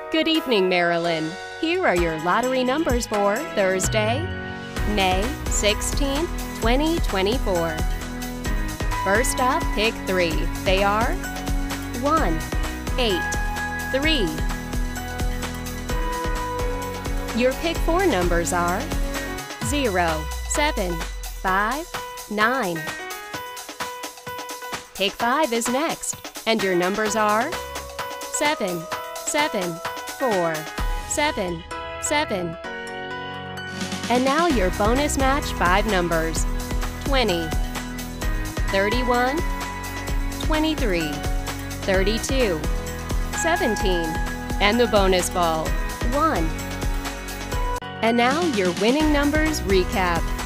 Good evening, Maryland. Here are your lottery numbers for Thursday, May 16, 2024. First up, pick 3. They are 1, 8, 3. Your pick 4 numbers are 0, 7, 5, 9. Pick 5 is next, and your numbers are 7, 7, 4, 7, 7. And now your bonus match 5 numbers: 20, 31, 23, 32, 17, and the bonus ball, 1. And now your winning numbers recap.